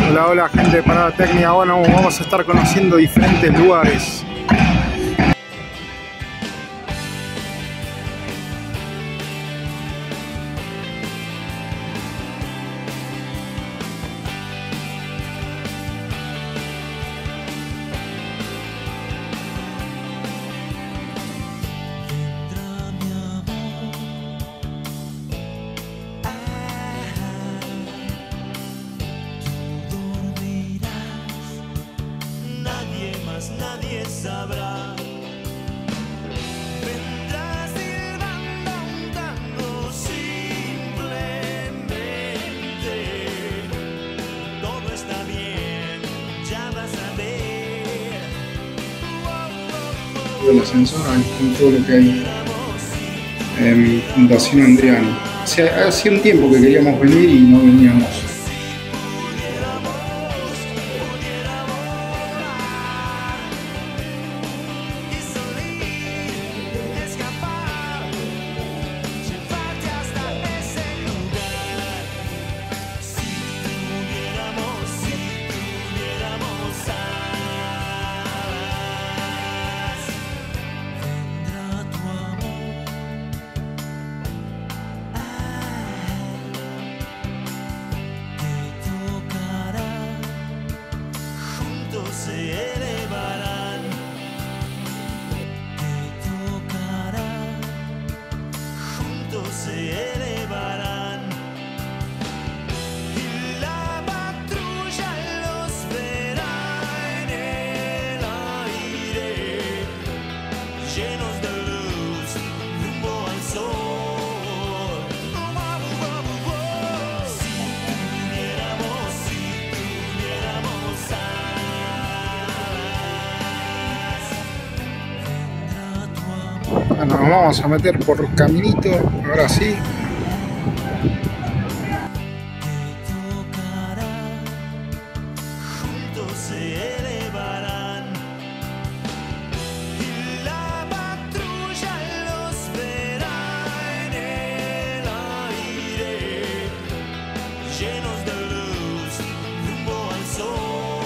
Hola, hola gente de Parada Técnica. Bueno, vamos a estar conociendo diferentes lugares. Nadie sabrá. Vendrás silbando un tango simplemente. Todo está bien, ya vas a ver. El ascensor con todo lo que hay en Fundación Andriani. Hacía un tiempo que queríamos venir y no veníamos. Se elevarán, te tocará, juntos se elevarán, y la patrulla los verá en el aire, llenos de luz, rumbo al sol. Si tuviéramos Bueno, nos vamos a meter por caminito, ahora sí. juntos se elevarán, y la patrulla los verá en el aire, llenos de luz, rumbo al sol.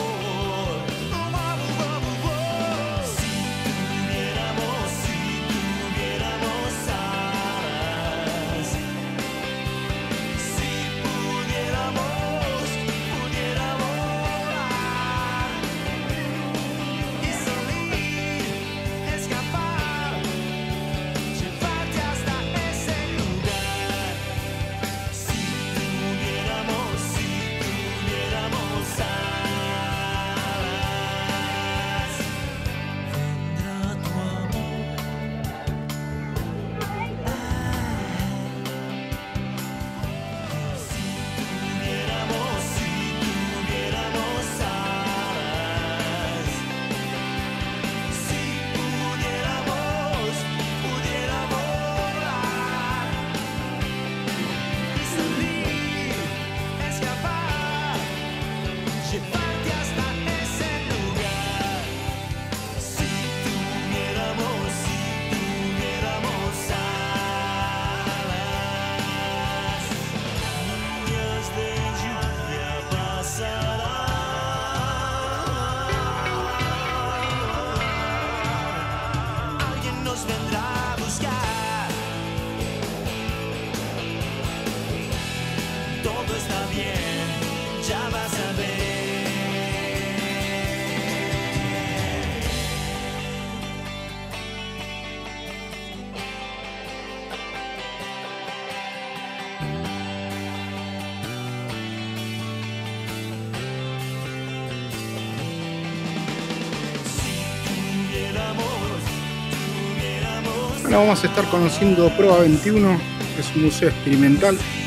Si tuviéramos alas, si pudiéramos volar y salir, escapar, llevarte hasta ese lugar. Si tuviéramos alas, vendrá tu amor. Si tuviéramos alas, si pudiéramos volar y salir, escapar, llevarte hasta ese lugar. Si tuviéramos alas, días de lluvia pasarán, alguien nos vendrá a buscar. Todo está bien, ya vas a ver. Si tuviéramos Bueno, vamos a estar conociendo Proa 21, que es un museo experimental.